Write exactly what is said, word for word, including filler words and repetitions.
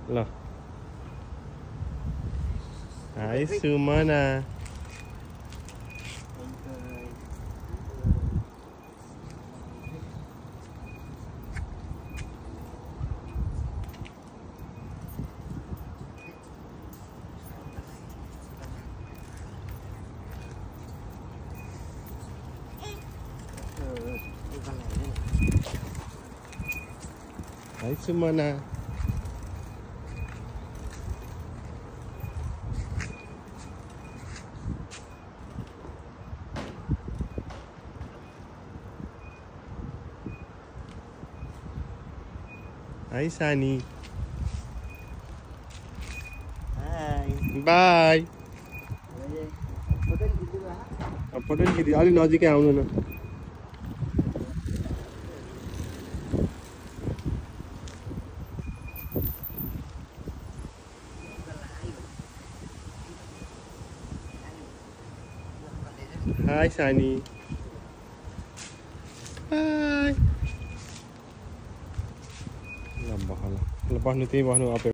ल हाई सुमना हाई सुमना हाई सानी बाई पटेल खिच्नु अलि नजिकै आउनु न हाई सानी बाई ल बस्नु त्यही बस्नु